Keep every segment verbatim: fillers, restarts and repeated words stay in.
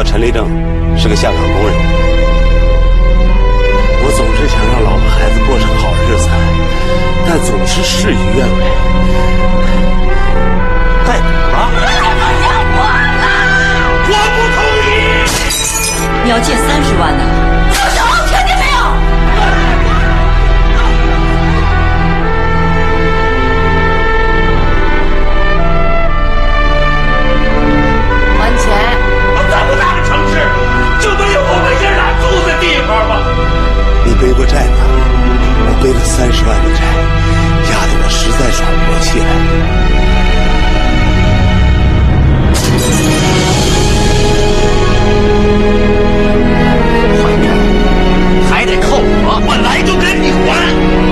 叫陈立正，是个下岗工人。我总是想让老婆孩子过上好日子，但总是事与愿违。带走了？我不同意！ 你要借三十万呢？住手！听见没有？还钱！ 这么大的城市，就没有我们爷俩住的地方吗？你背过债吗？我背了三十万的债，压得我实在喘不过气来。 还债还得扣我，本来就跟你还。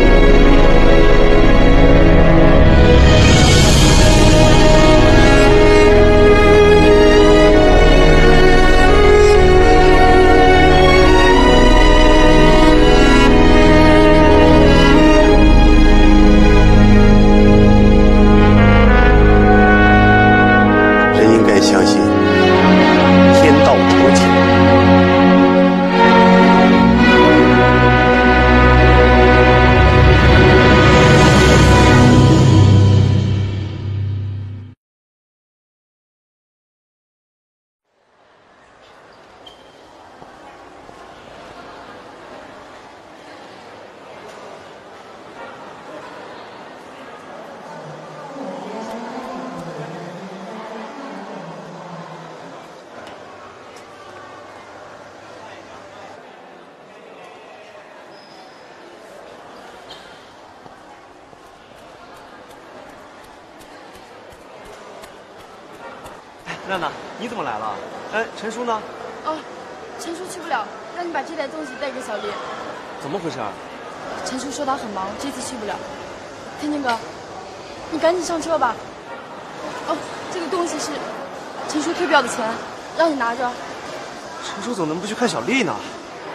娜娜，你怎么来了？哎，陈叔呢？ 哦，陈叔去不了，让你把这袋东西带给小丽。 怎么回事？ 陈叔说他很忙，这次去不了。天天哥，你赶紧上车吧。哦，这个东西是陈叔退票的钱，让你拿着。 陈叔怎么能不去看小丽呢？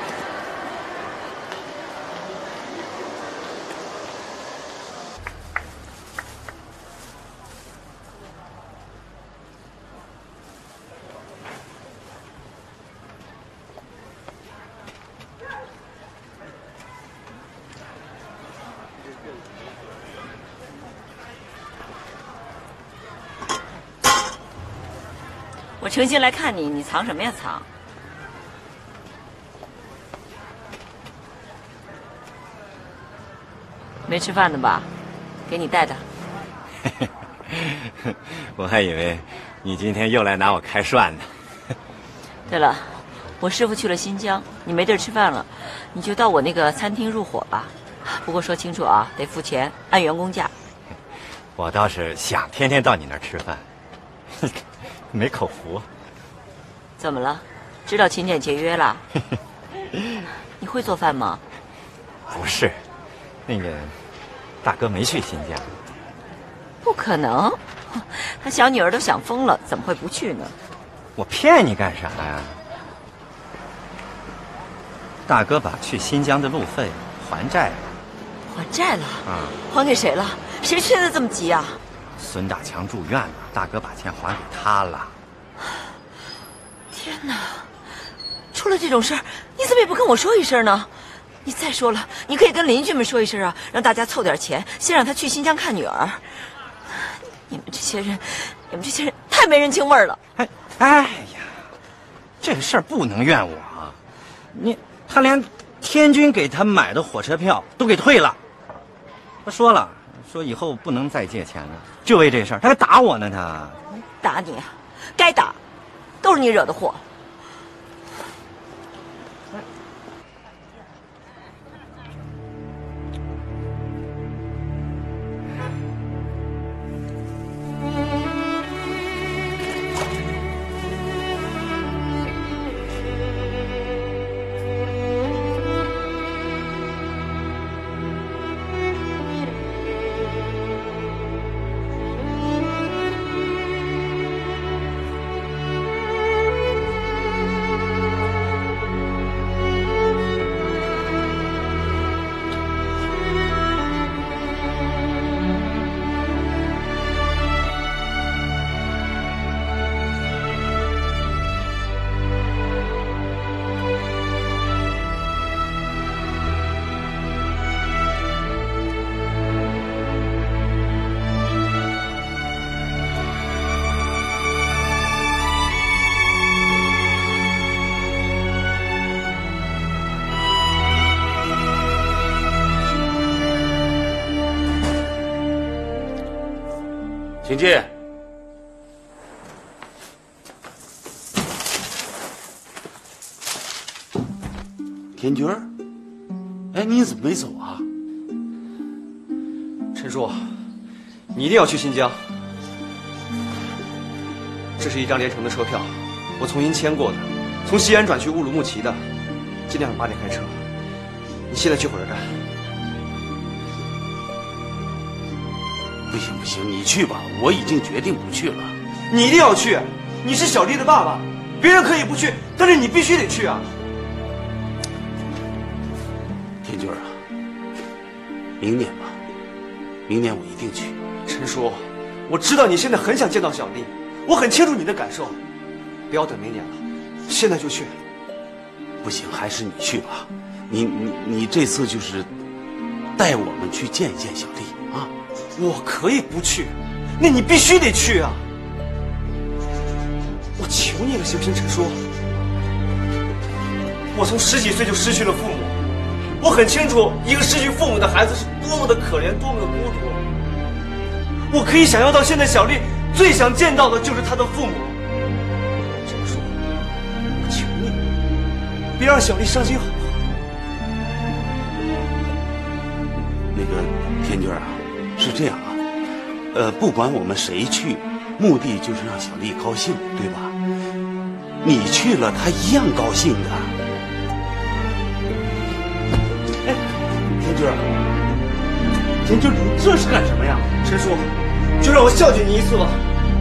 我诚心来看你，你藏什么呀藏？没吃饭的吧？给你带的。 我还以为你今天又来拿我开涮呢。 对了，我师傅去了新疆，你没地儿吃饭了，你就到我那个餐厅入伙吧。不过说清楚啊，得付钱，按员工价。 我倒是想天天到你那儿吃饭。没口福。 怎么了？知道勤俭节约了？你会做饭吗？ 不是，那个大哥没去新疆。 不可能，他小女儿都想疯了，怎么会不去呢？ 我骗你干啥呀？大哥把去新疆的路费还债了。 还债了？ 啊、嗯， 还给谁了？谁现在这么急啊？ 孙大强住院了，大哥把钱还给他了。 天哪！出了这种事儿，你怎么也不跟我说一声呢？你再说了，你可以跟邻居们说一声啊，让大家凑点钱，先让他去新疆看女儿。你们这些人，你们这些人太没人情味儿了。 哎哎呀，这个事儿不能怨我啊！你他连天军给他买的火车票都给退了。他说了，说以后不能再借钱了，就为这事儿，他还打我呢。他打你啊，该打，都是你惹的祸。 请进。田军儿，哎，你怎么没走啊？ 陈叔，你一定要去新疆。这是一张连城的车票，我重新签过的，从西安转去乌鲁木齐的，今天晚上八点开车。你现在去火车站。 不行不行，你去吧，我已经决定不去了。 你一定要去，你是小丽的爸爸，别人可以不去，但是你必须得去啊！ 田军儿啊，明年吧，明年我一定去。 陈叔，我知道你现在很想见到小丽，我很清楚你的感受，不要等明年了，现在就去。 不行，还是你去吧。你你你这次就是带我们去见一见小丽啊。 我可以不去，那你必须得去啊！我求你了，行不行，陈叔？我从十几岁就失去了父母，我很清楚一个失去父母的孩子是多么的可怜，多么的孤独。我可以想象到，现在小丽最想见到的就是她的父母。陈叔，我求你，别让小丽伤心好不好？ 那个田军儿啊，是这样啊，呃，不管我们谁去，目的就是让小丽高兴，对吧？你去了，她一样高兴的。哎，田军儿，田军儿，你这是干什么呀？ 陈叔，就让我孝敬你一次吧。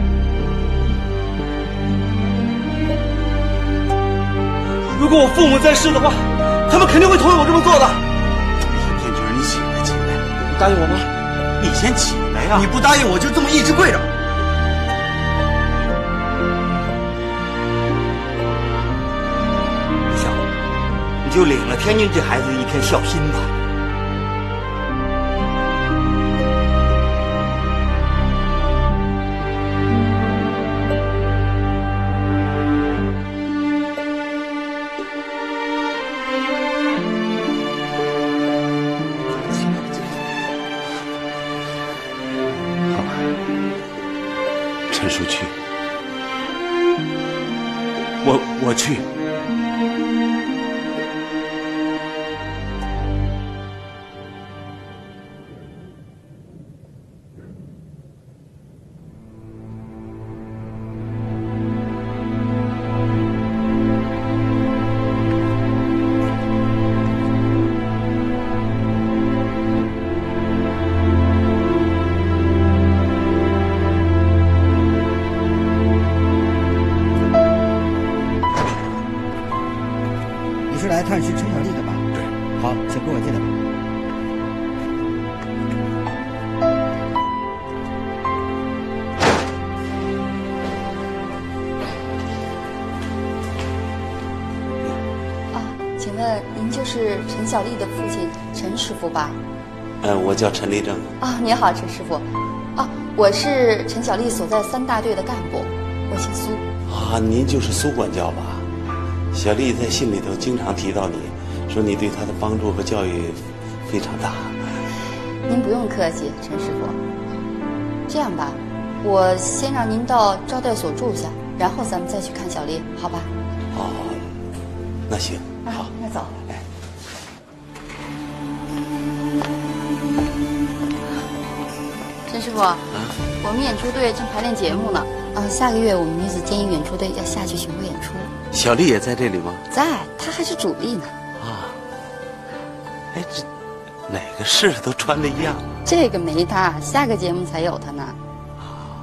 如果我父母在世的话，他们肯定会同意我这么做的。 田军儿，你起来，起来， 你答应我吗？ 你先起来呀！ 你不答应，我就这么一直跪着。 不行，你就领了天津这孩子一片孝心吧。 陈叔去，我我去。 你是来探视陈小丽的吧？ 对。 好，请跟我进来吧。 啊，请问您就是陈小丽的父亲陈师傅吧？ 呃，我叫陈立正。 啊，您好，陈师傅。啊，我是陈小丽所在三大队的干部，我姓苏。 啊，您就是苏管教吧？小丽在信里头经常提到你，说你对她的帮助和教育非常大。 您不用客气，陈师傅。这样吧，我先让您到招待所住下，然后咱们再去看小丽，好吧？ 哦，那行，好， 啊、那走。 哎， 陈师傅，啊，我们演出队正排练节目呢。啊，下个月我们女子监狱演出队要下去巡回演出。 小丽也在这里吗？ 在，她还是主力呢。 啊，哎，这哪个市都穿的一样。 这个没她，下个节目才有她呢。 啊，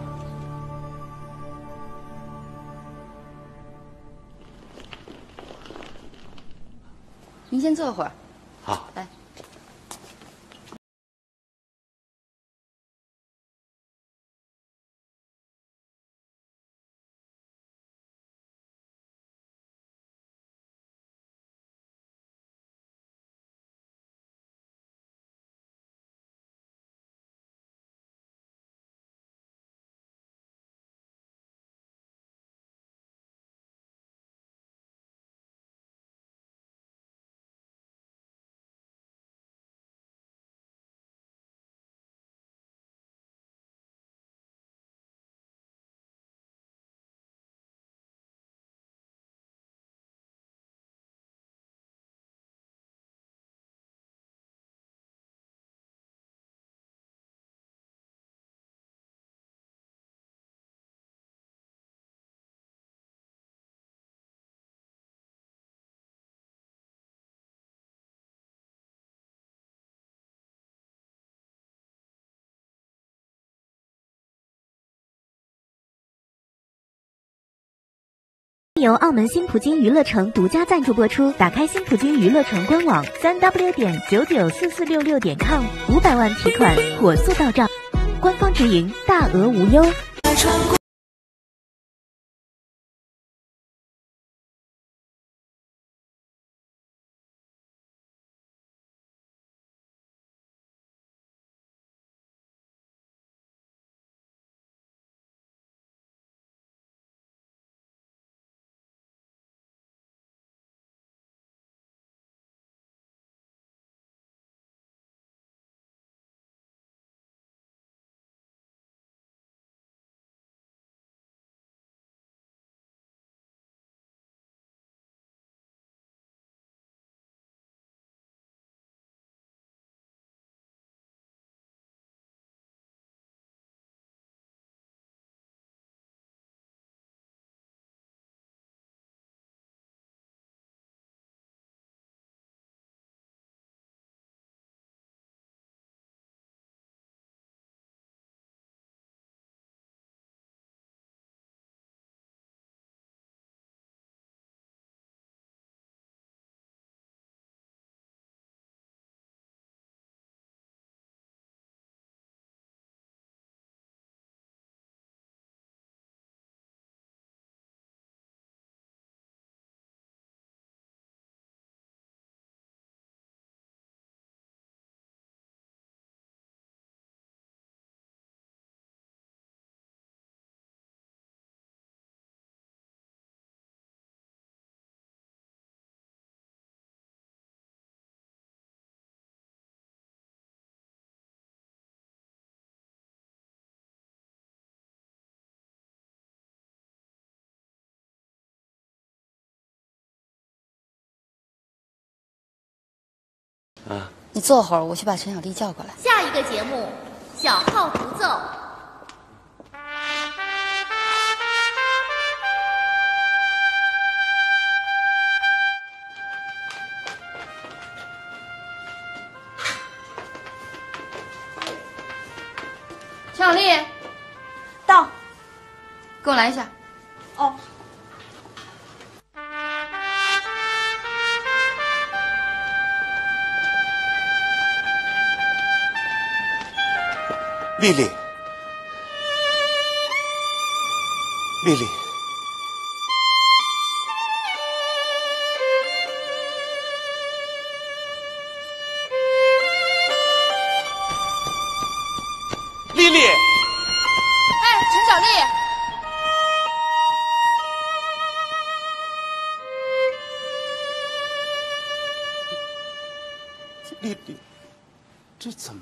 您先坐会儿。 好， 来。 由澳门新葡京娱乐城独家赞助播出。打开新葡京娱乐城官网三 w 点九九四四六六点 com， 五百万提款，火速到账，官方直营，大额无忧。 啊， 你坐会儿，我去把陈小丽叫过来。 下一个节目，小号独奏。 陈小丽， 到，跟我来一下。 哦。 丽丽，丽丽，丽丽， 哎，陈小丽， 丽丽，这怎么？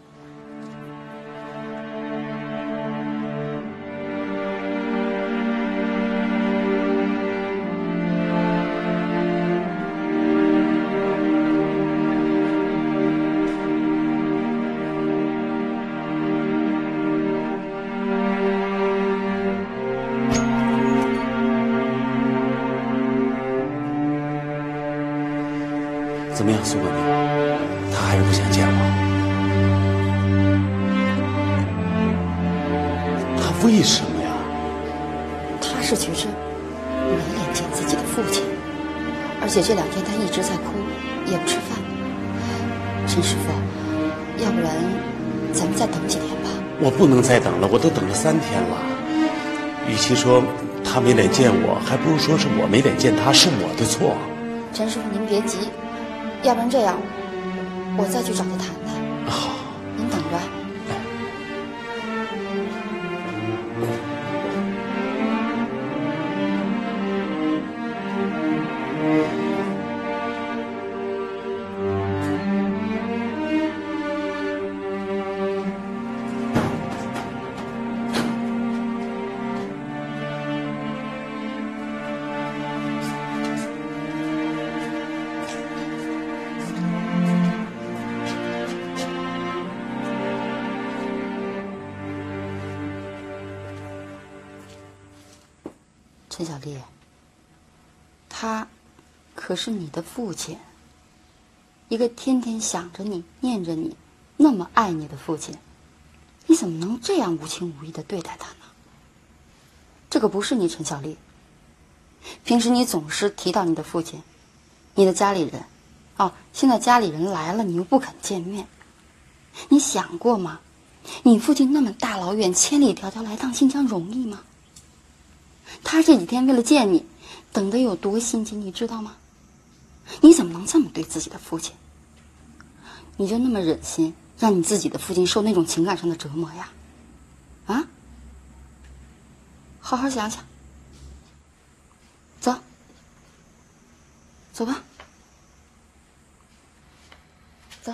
怎么样，苏冠宁？他还是不想见我。他为什么呀？ 他是觉着没脸见自己的父亲，而且这两天他一直在哭，也不吃饭。陈师傅，要不然咱们再等几天吧。 我不能再等了，我都等了三天了。与其说他没脸见我，还不如说是我没脸见他，是我的错。 陈师傅，您别急。要不然这样，我再去找他谈谈。 好， 您等着。陈小丽，他可是你的父亲，一个天天想着你、念着你、那么爱你的父亲，你怎么能这样无情无义的对待他呢？这可不是你陈小丽， 平时你总是提到你的父亲，你的家里人，哦，现在家里人来了，你又不肯见面，你想过吗？你父亲那么大老远千里迢迢来趟新疆容易吗？他这几天为了见你，等得有多心急，你知道吗？你怎么能这么对自己的父亲？你就那么忍心让你自己的父亲受那种情感上的折磨呀？啊？好好想想。走，走吧，走。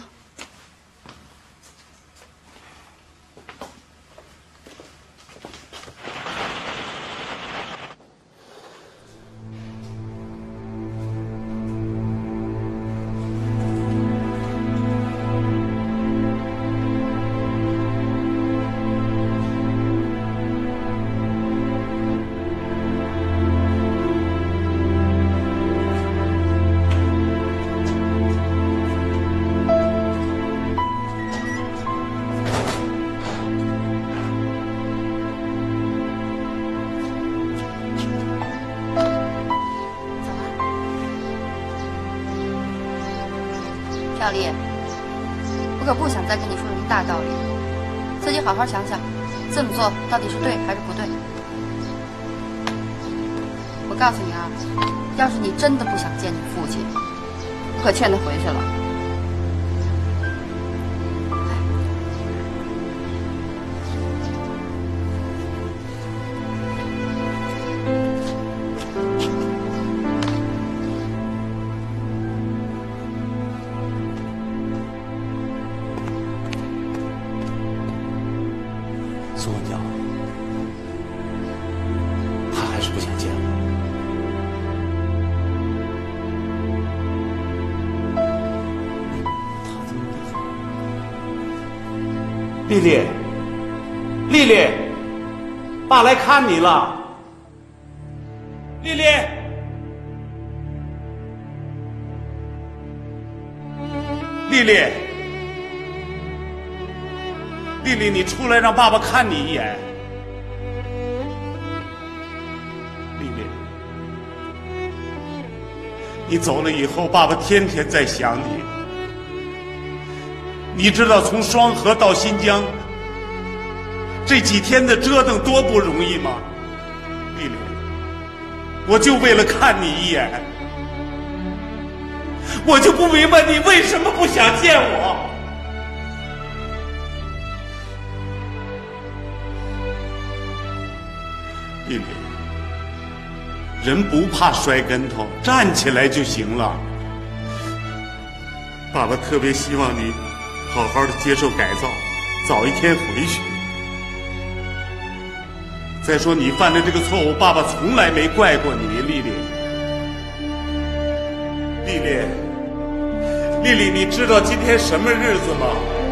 小丽，我可不想再跟你说什么大道理，自己好好想想，这么做到底是对还是不对。我告诉你啊，要是你真的不想见你父亲，我可劝他回去了。 苏文娇，他还是不想见我。丽丽，丽丽，爸来看你了。丽丽，丽丽。丽丽，你出来让爸爸看你一眼。丽丽，你走了以后，爸爸天天在想你。你知道从双河到新疆这几天的折腾多不容易吗？丽丽，我就为了看你一眼，我就不明白你为什么不想见我。丽丽，人不怕摔跟头，站起来就行了。爸爸特别希望你好好的接受改造，早一天回去。再说你犯的这个错误，爸爸从来没怪过你，丽丽。丽丽，丽丽，你知道今天什么日子吗？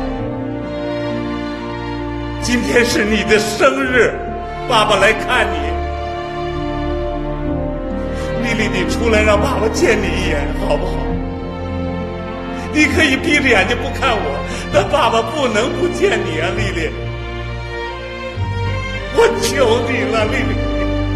今天是你的生日。爸爸来看你，丽丽，你出来让爸爸见你一眼，好不好？你可以闭着眼睛不看我，但爸爸不能不见你啊，丽丽！我求你了，丽丽！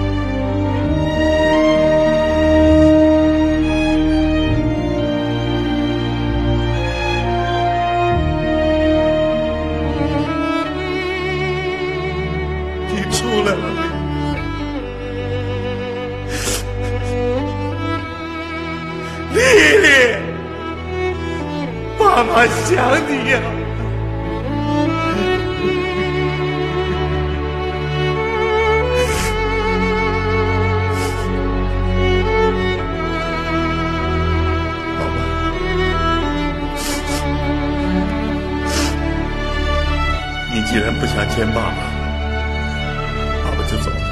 出来了，丽丽，爸妈想你呀！爸爸，你既然不想见爸爸，就走了。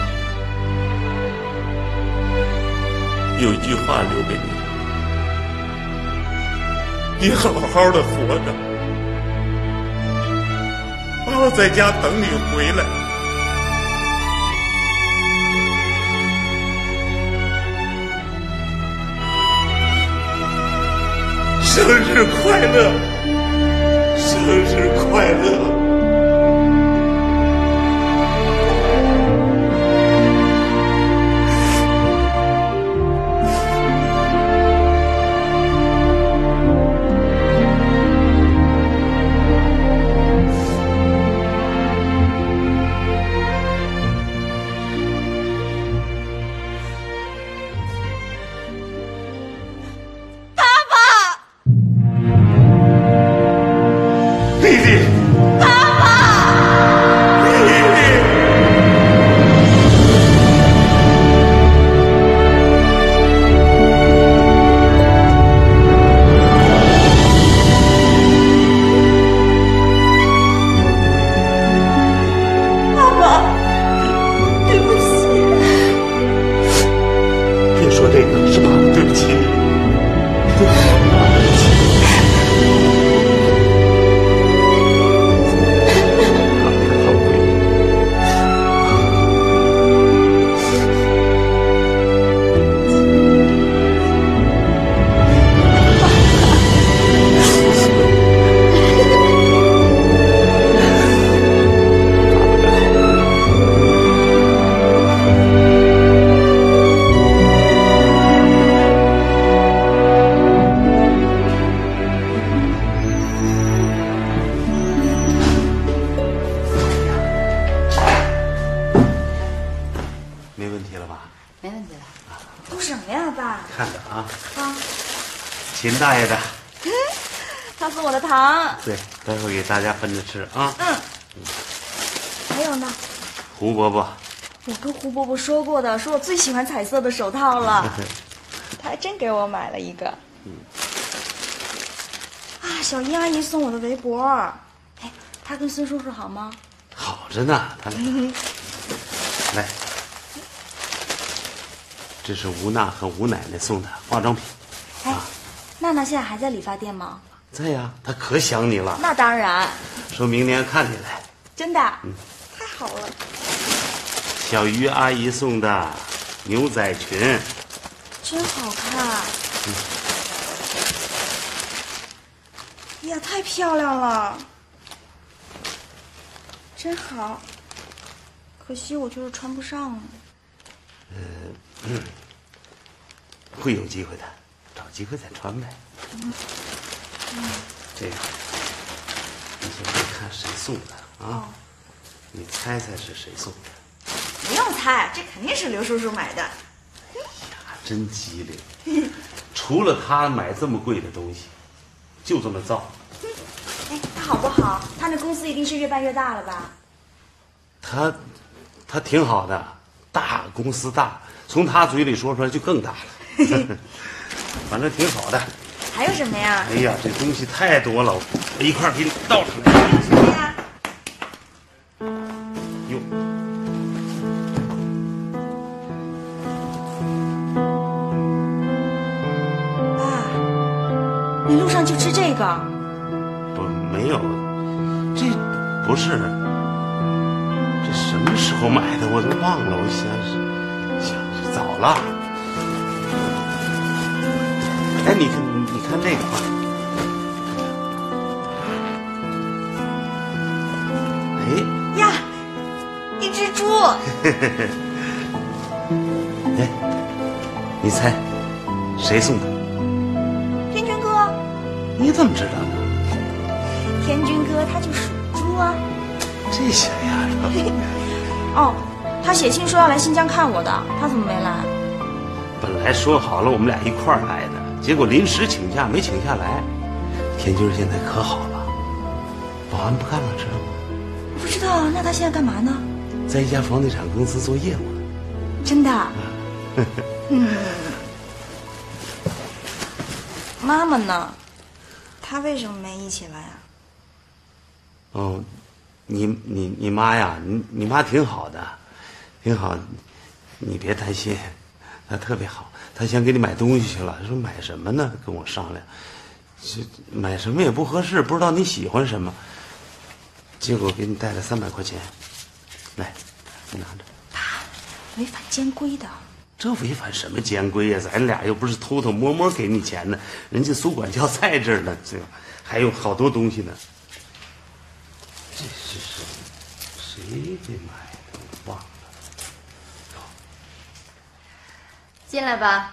有一句话留给你，你好好的活着，爸爸在家等你回来。生日快乐，生日快乐。 没问题了吧？ 没问题了。 都什么呀，爸？ 看着啊， 啊， 秦大爷的。 他送我的糖。 对，待会儿给大家分着吃啊。 嗯。还有呢？ 胡伯伯。 我跟胡伯伯说过的，说我最喜欢彩色的手套了。他还真给我买了一个。嗯。啊，小英阿姨送我的围脖。哎，他跟孙叔叔好吗？ 好着呢，他俩。来。这是吴娜和吴奶奶送的化妆品。 哎，娜娜现在还在理发店吗？ 在呀，她可想你了。 那当然。 说明年看你来。 真的？嗯，太好了。 小于阿姨送的牛仔裙， 真好看。嗯。哎呀，太漂亮了，真好。可惜我就是穿不上了。 呃。嗯，会有机会的，找机会再穿呗。嗯，嗯这个，你先别看谁送的啊，哦、你猜猜是谁送的？ 不用猜，这肯定是刘叔叔买的。 哎呀，真机灵！除了他买这么贵的东西，就这么造。 哎，他好不好？他那公司一定是越办越大了吧？ 他，他挺好的，大公司大。从他嘴里说出来就更大了，反正挺好的。 还有什么呀？ 哎呀，这东西太多了，我一块儿给你倒出来。 什么呀？ 哟， 爸，你路上就吃这个？ 不，没有，这不是，这什么时候买的我都忘了，我想是。早了，哎，你看，你看这个吧，哎呀，一只猪。 哎，你猜谁送的？ 天君哥。 你怎么知道的？ 天君哥他就属猪啊。 这小丫头。 哦。他写信说要来新疆看我的，他怎么没来？ 本来说好了我们俩一块儿来的，结果临时请假没请下来。天君现在可好了，保安不干了，知道吗？ 不知道啊，那他现在干嘛呢？ 在一家房地产公司做业务呢。 真的？嗯。妈妈呢？她为什么没一起来啊？ 哦，你你你妈呀，你你妈挺好的。挺好，你别担心，他特别好。他想给你买东西去了，说买什么呢？跟我商量，这买什么也不合适，不知道你喜欢什么。结果给你带了三百块钱，来，你拿着。 爸，违反监规的。 这违反什么监规呀？咱俩又不是偷偷摸摸给你钱呢，人家苏管教在这儿呢，对吧？还有好多东西呢。这是谁谁给买的？我忘了。 进来吧。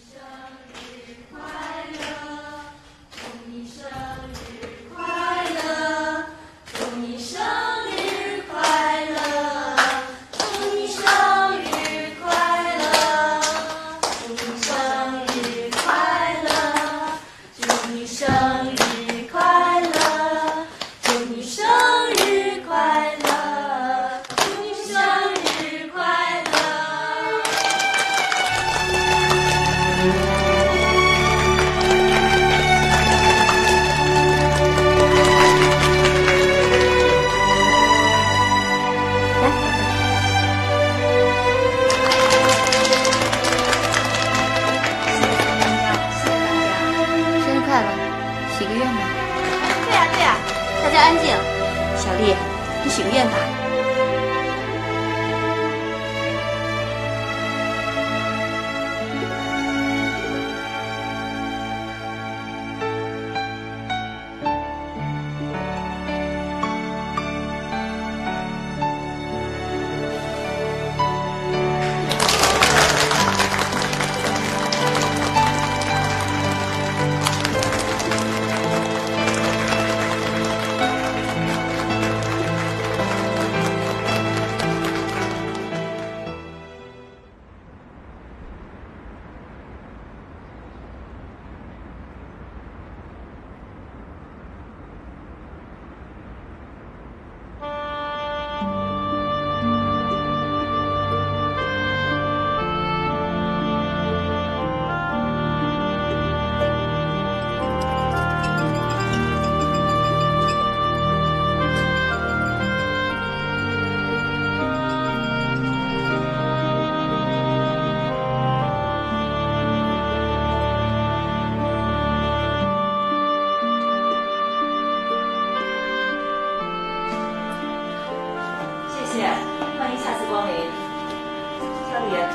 安静，小丽，你许个愿吧。 务员。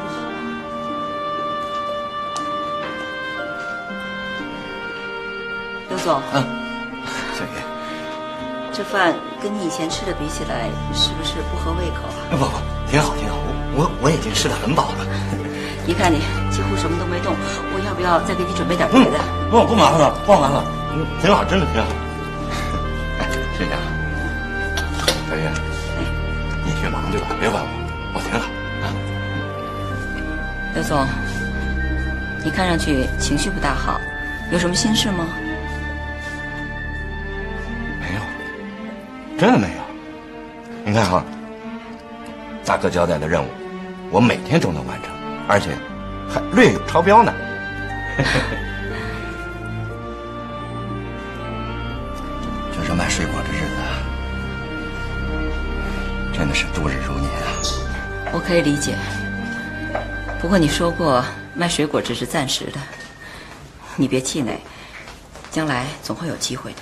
刘总， 嗯，小叶， 这饭跟你以前吃的比起来，是不是不合胃口啊？ 不不，挺好挺好，我我我已经吃得很饱了。 一看你几乎什么都没动，我要不要再给你准备点别的？ 嗯、不不麻烦了，不麻烦了，嗯，挺好，真的挺好。哎，是这样，小叶，哎，你去忙去吧，别管我，我挺好啊。 刘总，你看上去情绪不大好，有什么心事吗？ 没有，真的没有。你看哈，大哥交代的任务，我每天都能完成。而且还略有超标呢。这是卖水果的日子啊，真的是度日如年啊。 我可以理解，不过你说过卖水果只是暂时的，你别气馁，将来总会有机会的。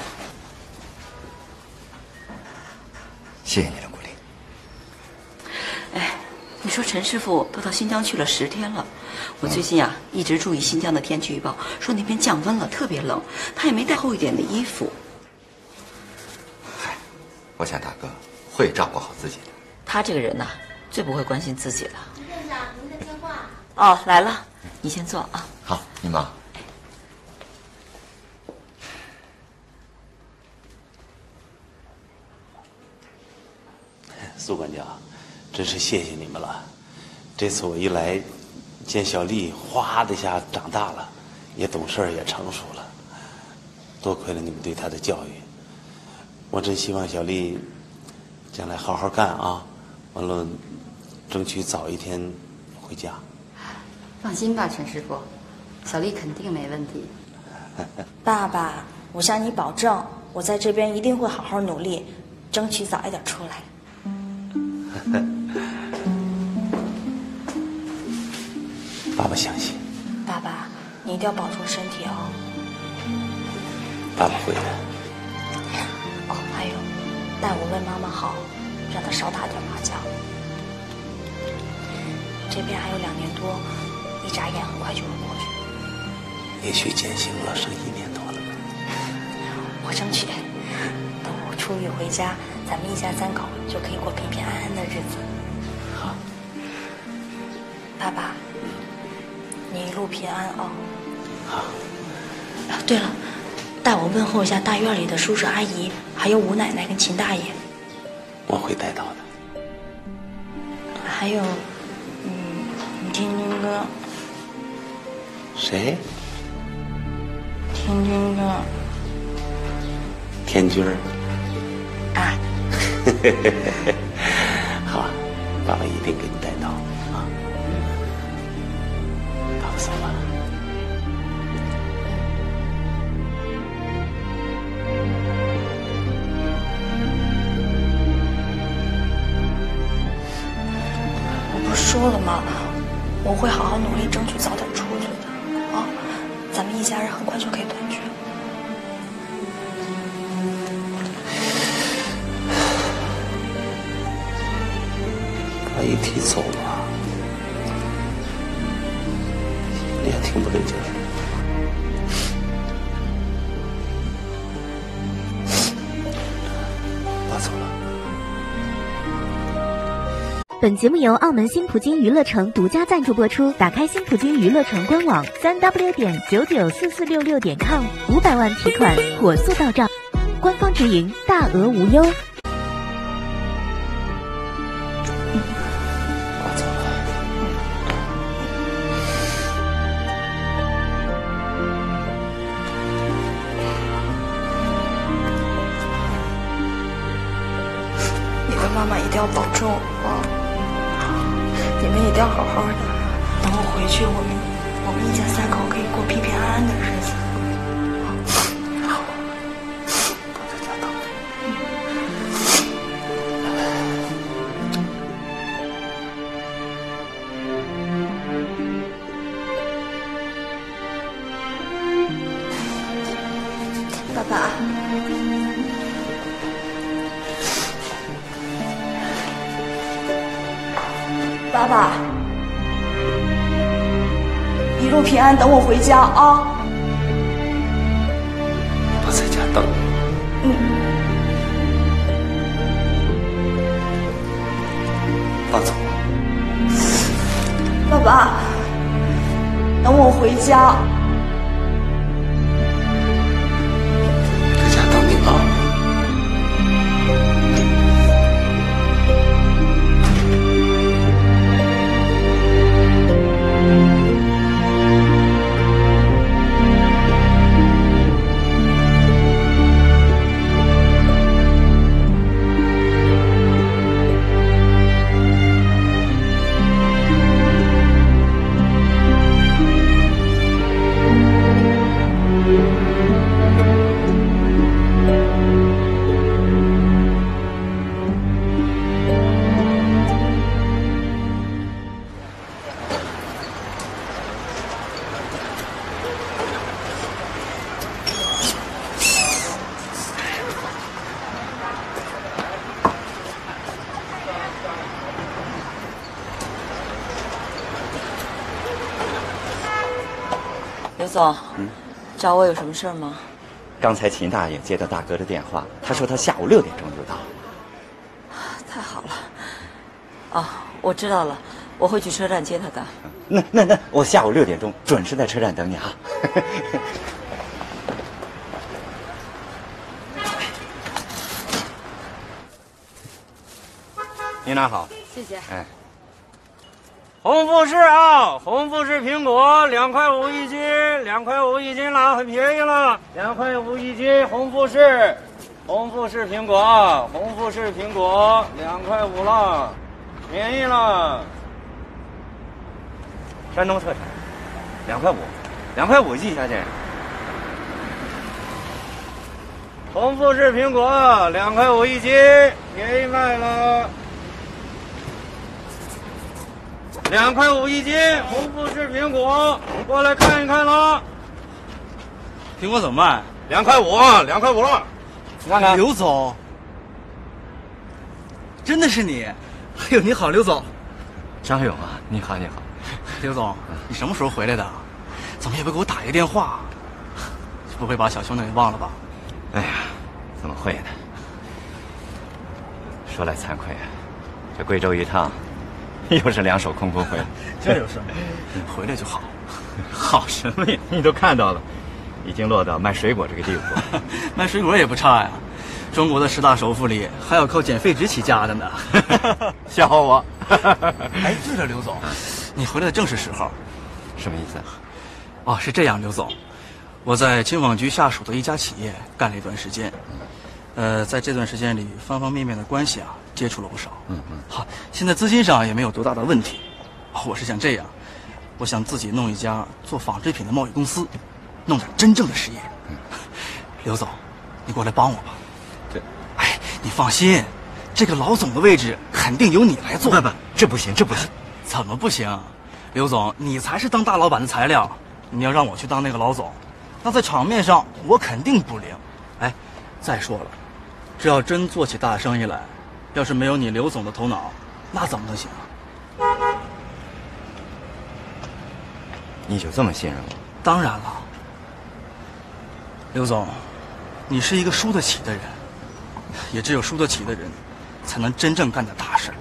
谢谢你的鼓励。 哎。你说陈师傅都到新疆去了十天了，我最近啊一直注意新疆的天气预报，说那边降温了，特别冷，他也没带厚一点的衣服。 嗨，我想大哥会照顾好自己的。 他这个人呐、啊，最不会关心自己了。 院长，您的电话。 哦，来了，你先坐啊。 好，你忙。 苏管家。真是谢谢你们了，这次我一来，见小丽哗的一下长大了，也懂事也成熟了，多亏了你们对她的教育。我真希望小丽将来好好干啊，完了争取早一天回家。 放心吧，陈师傅，小丽肯定没问题。 爸爸，我向你保证，我在这边一定会好好努力，争取早一点出来。 爸爸相信。 爸爸，你一定要保重身体哦。 爸爸会的。 哦，还有，代我为妈妈好，让她少打点麻将。这边还有两年多，一眨眼很快就会过去。 也许减刑了，剩一年多了。 我争取，等我出狱回家，咱们一家三口就可以过平平安安的日子。 好。 爸爸。你一路平安哦。 好。 啊，对了，带我问候一下大院里的叔叔阿姨，还有吴奶奶跟秦大爷。 我会带到的。 还有，嗯，你天军哥。 谁？ 天军哥。 天军儿。 啊。 好，爸爸一定给你带到。走了。 我不是说了吗？我会好好努力，争取早点出去的。啊，咱们一家人很快就可以团聚。 爸一提走了。也挺不对劲儿。爸走了。 本节目由澳门新葡京娱乐城独家赞助播出。打开新葡京娱乐城官网三 w 点九九四四六六点 com， 五百万提款，火速到账，官方直营，大额无忧。 妈妈一定要保重啊！你们一定要好好的。等我回去，我们我们一家三口可以过平平安安的日子。好， 都在家等着。 爸爸。爸爸， 一路平安，等我回家啊！ 我在家等你。 嗯。 爸走。 爸爸，等我回家。 在家等你啊。 刘总，嗯，找我有什么事儿吗？ 刚才秦大爷接到大哥的电话，他说他下午六点钟就到。 太好了，哦，我知道了，我会去车站接他的。 那那那，我下午六点钟准时在车站等你啊。您拿好， 谢谢。 哎。 红富士啊，红富士苹果两块五一斤，两块五一斤了，很便宜了，两块五一斤，红富士，红富士苹果啊，红富士苹果两块五了，便宜了。 山东特产，两块五，两块五一小姐。 红富士苹果两块五一斤，便宜卖了。两块五一斤，红富士苹果，过来看一看了。 苹果怎么卖？ 两块五，两块五了。 你看看，刘总，真的是你？哎呦，你好，刘总。 张勇啊，你好，你好。 刘总，你什么时候回来的？怎么也不给我打一个电话？不会把小兄弟给忘了吧？ 哎呀，怎么会呢？说来惭愧啊，这贵州一趟。又是两手空空回来， 这有什么？回来就好。 好什么呀？你都看到了，已经落到卖水果这个地步。 卖水果也不差呀，中国的十大首富里还要靠减废纸起家的呢。 笑话我。 哎，对了，刘总，你回来的正是时候。 什么意思？ 哦，是这样，刘总，我在轻纺局下属的一家企业干了一段时间，呃，在这段时间里，方方面面的关系啊。接触了不少，嗯嗯，好，现在资金上也没有多大的问题。我是想这样，我想自己弄一家做纺织品的贸易公司，弄点真正的实业。嗯，刘总，你过来帮我吧。 这， 哎，你放心，这个老总的位置肯定由你来做。 不不，这不行，这不行。 怎么不行？刘总，你才是当大老板的材料，你要让我去当那个老总，那在场面上我肯定不灵。哎，再说了，这要真做起大生意来。要是没有你刘总的头脑，那怎么能行啊？ 你就这么信任我？ 当然了，刘总，你是一个输得起的人，也只有输得起的人，才能真正干点大事。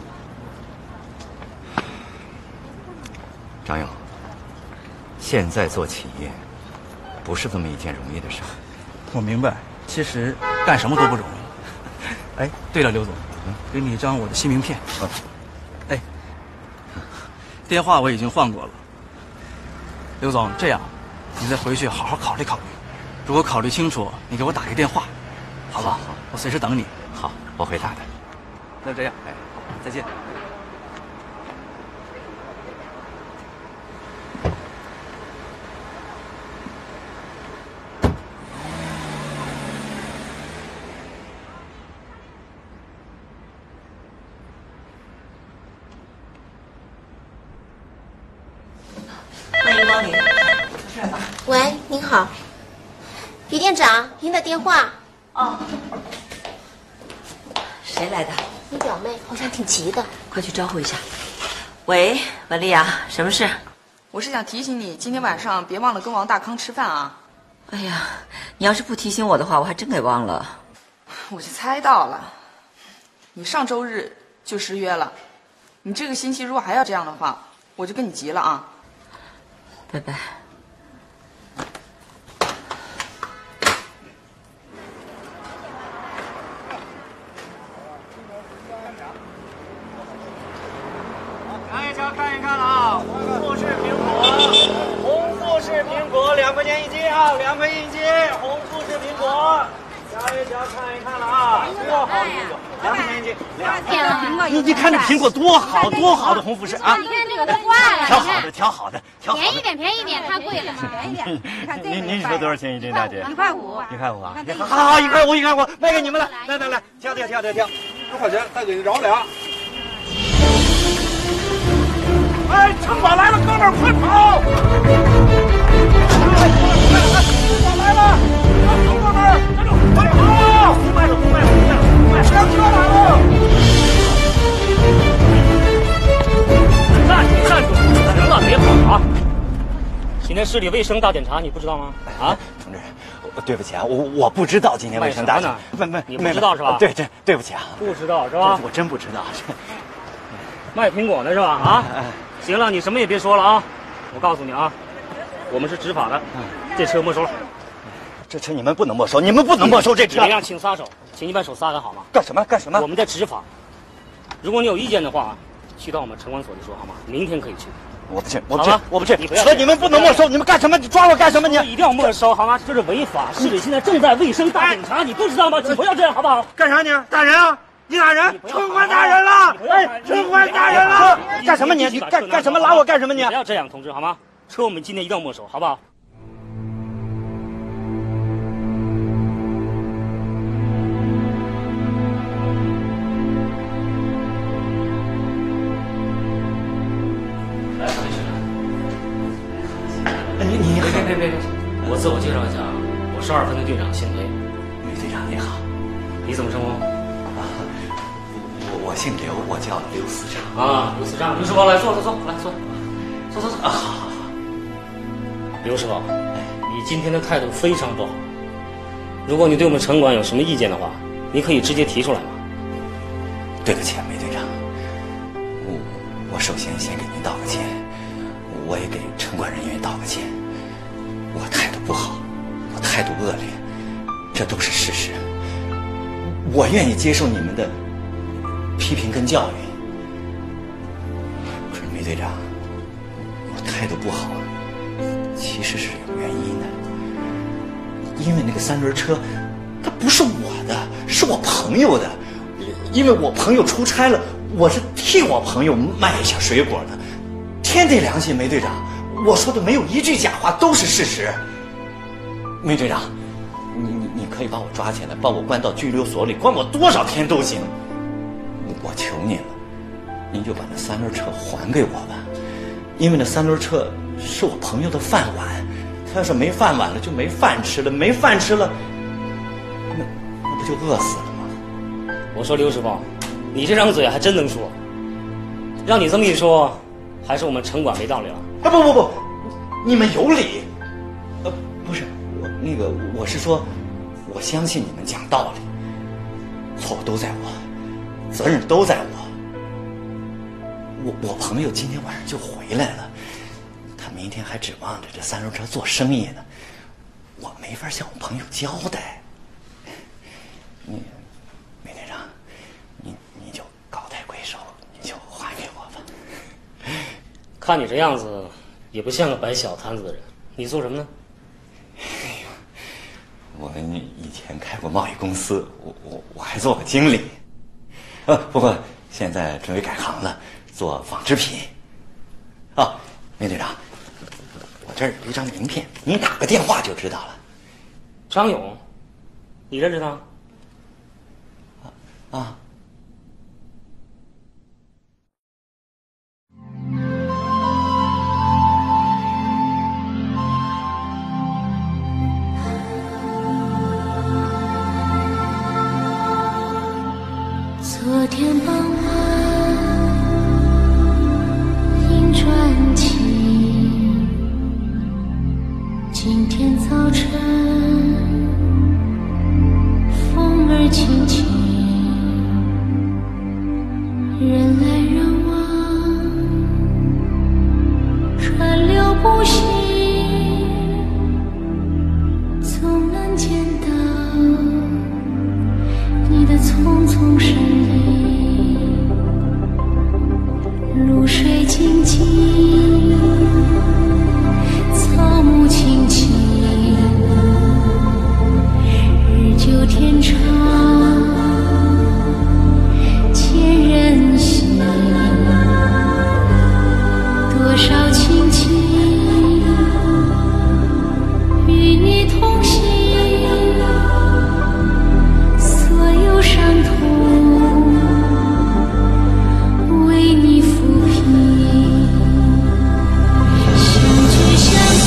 张勇，现在做企业，不是这么一件容易的事。 我明白，其实干什么都不容易。哎，对了，刘总。给你一张我的新名片。 嗯， 哎，电话我已经换过了。刘总，这样，你再回去好好考虑考虑。如果考虑清楚，你给我打一个电话，好吧？好，我随时等你。 好，我会打的。 那这样，哎，再见。 欢迎光临，有事吧？ 喂，您好，李店长，您的电话。 哦，谁来的？ 你表妹好像挺急的， 快去招呼一下。喂。 喂，文丽啊，什么事？ 我是想提醒你，今天晚上别忘了跟王大康吃饭啊。 哎呀，你要是不提醒我的话，我还真给忘了。 我就猜到了，你上周日就失约了，你这个星期如果还要这样的话，我就跟你急了啊。 拜拜。 尝一尝，看一看了啊！红富士苹果，红富士苹果两块钱一斤啊，两块一斤，红富士苹果。瞧一瞧，看一看了啊，多好的苹果，两块钱一斤，两块钱苹果。 你你看这苹果多好，多好的红富士啊！ 你看这个都坏了， 挑好的，挑好的，挑好的。 便宜点，便宜点，太贵了，便宜点。 您您说多少钱一斤，大姐？ 一块五。 一块五啊！好好好，一块五，一块五，卖给你们了。来来来，挑挑挑挑挑， 十块钱再给你饶俩。 哎，城管来了，哥们儿，快跑！城管来了，哥们儿，站住，快跑！不卖了，不卖了，不卖了，不卖了，上车来了！站住，站住！行了，别跑啊！今天市里卫生大检查，你不知道吗？啊， 同志，对不起啊，我我不知道今天卫生大检查。 不不，你不知道是吧？ 对对，对不起啊， 不知道是吧？ 我真不知道。 卖苹果的是吧？啊，行了，你什么也别说了啊！我告诉你啊，我们是执法的，这车没收了。 这车你们不能没收，你们不能没收这车。 怎么样，请撒手，请你把手撒开好吗？ 干什么？干什么？ 我们在执法。如果你有意见的话，去到我们城管所里说好吗？明天可以去。 我不去，我不去，我不去。 你不要。 车你们不能没收，你们干什么？你抓我干什么？你一定要没收好吗？这是违法，市里现在正在卫生大检查，你不知道吗？请不要这样好不好？ 干啥你？打人啊！你打人！城管打人了！哎，城管打人了！干什么你？你干干什么？拉我干什么你？ 不要这样，同志好吗？车我们今天一定要没收，好不好？ 你你别别别别别！我自我介绍一下啊，我是二分队队长，姓雷。 雷队长你好， 你怎么称呼？ 我我姓刘，我叫刘思畅。 啊，刘思畅，刘师傅来坐坐坐，来坐，坐坐坐。啊，好好好。刘师傅，你今天的态度非常不好。如果你对我们城管有什么意见的话，你可以直接提出来嘛。 对不起啊，梅队长，我我首先先给您道个歉，我也给城管人员道个歉。我态度不好，我态度恶劣，这都是事实。我愿意接受你们的批评跟教育。可是梅队长，我态度不好，其实是有原因的。因为那个三轮车，它不是我的，是我朋友的。因为我朋友出差了，我是替我朋友卖一下水果的。天地良心，梅队长，我说的没有一句假话，都是事实。梅队长，你你你可以把我抓起来，把我关到拘留所里，关我多少天都行。我求您了，您就把那三轮车还给我吧，因为那三轮车是我朋友的饭碗，他要是没饭碗了，就没饭吃了，没饭吃了，那那不就饿死了吗？ 我说刘师傅，你这张嘴还真能说，让你这么一说，还是我们城管没道理了。 啊不不不，你们有理。呃，不是我那个，我是说，我相信你们讲道理，错都在我，责任都在我。我我朋友今天晚上就回来了，他明天还指望着这三轮车做生意呢，我没法向我朋友交代。你，梅队长，你你就高抬贵手，你就还给我吧。 看你这样子，也不像个摆小摊子的人。你做什么呢？ 哎呦，我以前开过贸易公司，我我我还做过经理。呃，不过现在准备改行了，做纺织品。啊，梅队长，我这儿有一张名片，您打个电话就知道了。 张勇，你认识他？ 啊。 昨天傍晚， 少亲情与你同行，所有伤痛为你抚平，相聚相随，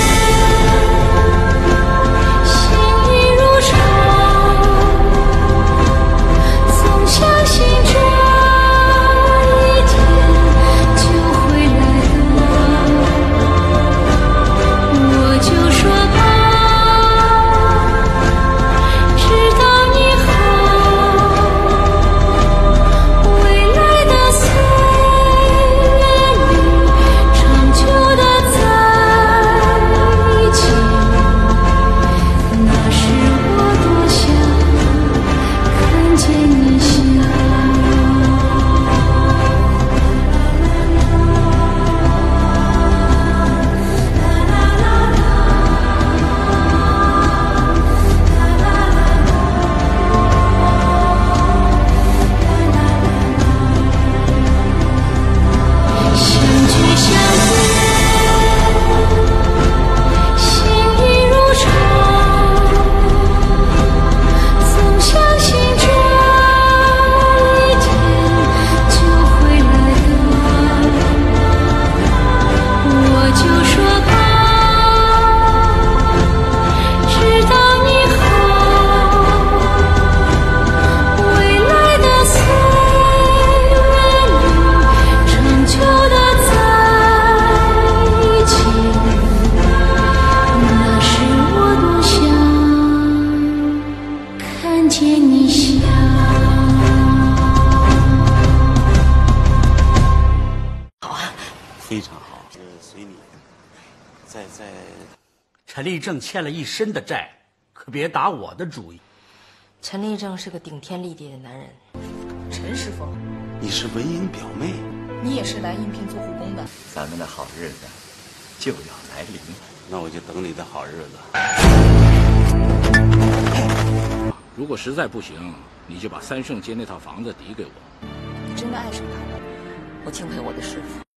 心意如潮，总相信这一天就会来到，我就说吧，直到你好，未来的岁月里长久的在一起，那时我多想看见你笑。相聚相随，心意如潮，总相信这一天就会来到，我就说吧，直到你好，未来的岁月里长久的在一起，那时我多想看见你笑。 非常好，呃，随你。再再， 陈立正欠了一身的债，可别打我的主意。 陈立正是个顶天立地的男人。 陈师傅， 你是文英表妹， 你也是来应聘做护工的。 咱们的好日子就要来临， 那我就等你的好日子。 如果实在不行，你就把三圣街那套房子抵给我。 你真的爱上他了？ 我敬佩我的师傅。